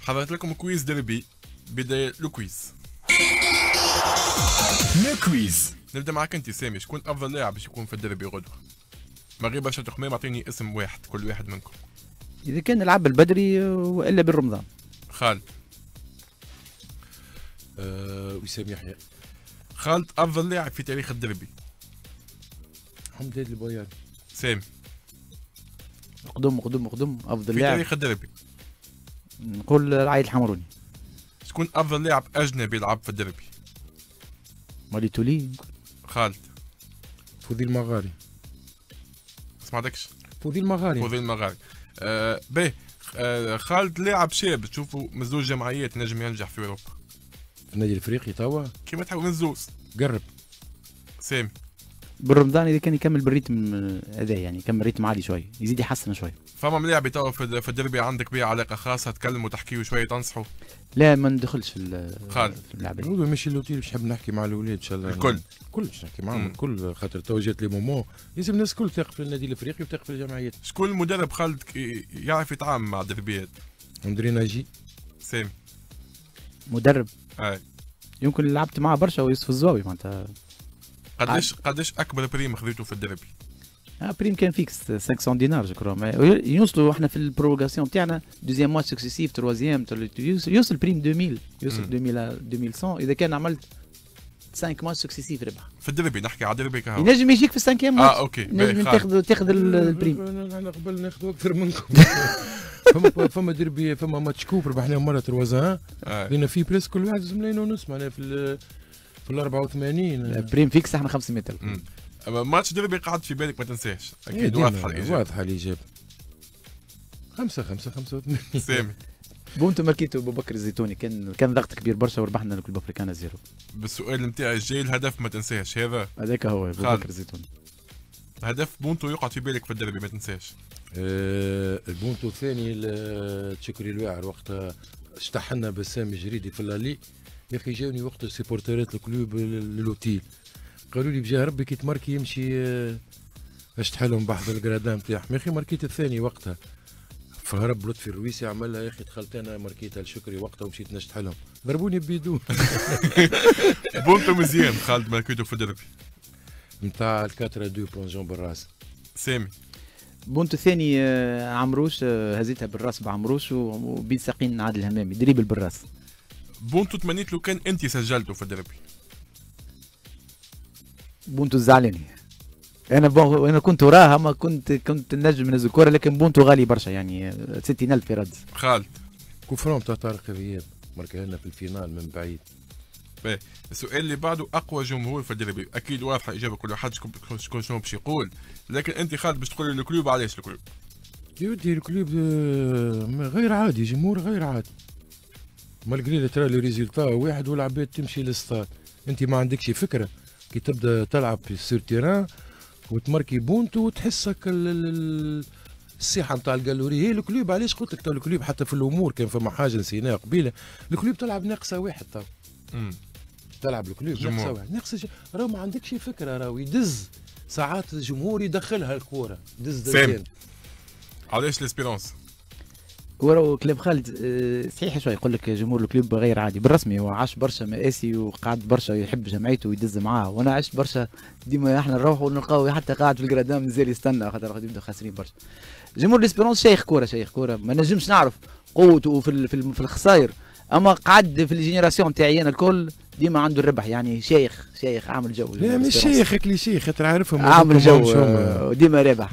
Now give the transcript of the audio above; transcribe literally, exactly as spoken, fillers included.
حضرت لكم كويز دربي. بداية الكويز. الكويز. نبدا معك انت سامي، شكون افضل لاعب باش يكون في الدربي غدوه؟ ما غير برشا تخمام، اعطيني اسم واحد كل واحد منكم. اذا كان نلعب بالبدري والا بالرمضان. خالد. أه وسام يحيى. خالد افضل لاعب في تاريخ الدربي. حمد هادي البوياني. سامي. قدم قدم قدم افضل في لاعب تاريخ الدربي. نقول العايد الحمروني. شكون افضل لاعب اجنبي يلعب في الدربي؟ مالي تولي. خالد. فوذيل مغاري. سمعتكش؟ فوذيل مغاري. فوذيل مغاري. آه باهي. آه خالد لاعب شاب تشوفوا من زوج جمعيات نجم ينجح في اوروبا. في النادي الافريقي توا كيما تحب من زوز. قرب. سامي. بالرمضان اذا كان يكمل بالريتم هذا، يعني يكمل ريتم عالي شوي، يزيد يحسن شوي. فما ملاعب توا في الدربي عندك بيه علاقه خاصه، تكلموا تحكيوا شويه تنصحوا؟ لا ما ندخلش في خالد. في اللعبه. نقولوا ماشي لوتيل باش نحب نحكي مع الاولاد ان شاء الله. الكل الكل باش نحكي معاهم الكل، خاطر تو جات لي مومون لازم الناس الكل تثق في النادي الافريقي وتثق في الجمعيات. شكون المدرب خالد يعرف يتعامل مع الدربيات؟ اندري ناجي. سامي. مدرب اي يمكن لعبت معاه برشا ويوسف الزواوي معناتها. قداش قداش اكبر بريم خذيته في الدربي؟ آه بريم كان فيكس خمسمية دينار جو يوصلوا احنا في البروغاسيون تاعنا دوزيام ماتش سكسيسيف تروازيام يوصل بريم ألفين يوصل ألفين ومئتين اذا كان عملت خمسة ماتش سكسيسيف ربح في الدربي. نحكي على الدربي كهو ينجم يجيك في السانكيام ماتش. اه اوكي ينجم تاخذ تاخذ البريم. انا قبل ناخذ اكثر منكم. فما فما دربي فما ماتش كوب ربحناه مره تروازان لينا فيه بريس كل واحد زملين ونص معناها في في ال أربعة وثمانين. بريم فيكس احنا خمسمية. ماتش دربي قعد في بالك ما تنساش اكيد. واضحه الاجابه. واضحه الاجابه. خمسة خمسة خمسة وثمانين. سامي. بونتو ماركيتو ابو بكر الزيتوني كان كان ضغط كبير برشا وربحنا الكلوب افريكانا زيرو. بالسؤال نتاعي الجاي الهدف ما تنساش هذا. هذاك هو ابو بكر الزيتوني. هدف بونتو يقعد في بالك في الدربي ما تنساش. أه البونتو الثاني تشكري الواعر وقتها اشتحنا بسام جريدي في اللالي. يا اخي جاوني وقت سيبورتيرات الكلوب للوتيل قالوا لي بجاه ربي كي تماركي يمشي اشتحلهم بحث الجرادان نتاعهم. يا اخي ماركيت الثاني وقتها فهرب لطفي الرويسي عملها. يا اخي دخلت انا ماركيتها الشكري وقتها ومشيت نشتحلهم ضربوني بيدون. بونتو مزيان خالد ماركيتو في الدربي نتاع الكاترا دو بلونجون بالراس. سامي. بونتو الثاني عمروش هزيتها بالراس بعمروش وبين ساقين عادل الهمامي دريبل بالراس. بونتو تمنيت لو كان انت سجلته في الدربي. بونتو الزعلاني. انا بو... انا كنت وراها ما كنت كنت نجم ننزل كوره، لكن بونتو غالي برشا يعني ستين ألف في رد. خالد. كفرهم تاع طارق الرياض ماركها لنا في الفينال من بعيد. باهي السؤال اللي بعده اقوى جمهور في الدربي. اكيد واضحه اجابه كل واحد شكون شنو باش يقول، لكن انت خالد باش تقول لي الكلوب. علاش الكلوب؟ يا ودي الكلوب غير عادي، جمهور غير عادي. مالغري ترى لي ريزولتا واحد والعباد تمشي للستاد. انت ما عندكش فكره كي تبدا تلعب في السير تيران وتماركي بونتو وتحسك الصيحه نتاع الجالوري. هي الكلوب علاش قلت لك تو الكلوب حتى في الامور كان فما حاجه نسيناها قبيله. الكلوب تلعب ناقصه واحد تو. تلعب الكلوب ناقصه واحد ناقصه راهو ما عندكش فكره. راهو يدز ساعات الجمهور يدخلها الكوره دز دزين. علاش ليسبيرونس؟ وراه كلاب خالد صحيح شوي يقول لك جمهور الكلوب غير عادي بالرسمي. هو عاش برشا مآسي وقعد برشا يحب جمعيته ويدز معاه، وانا عشت برشا ديما احنا نروحوا ونلقاو حتى قاعد في الجرادام مازال يستنى خاطر قاعد يبداو خاسرين برشا. جمهور ليسبيرونس شيخ كوره شيخ كوره ما نجمش نعرف قوته في في, في الخسائر، اما قعد في الجينيراسيون تاعي انا الكل ديما عنده الربح يعني شيخ شيخ عامل جو. لا مش شيخ كلي شيخ خاطر عارفهم عامل جو ديما رابح.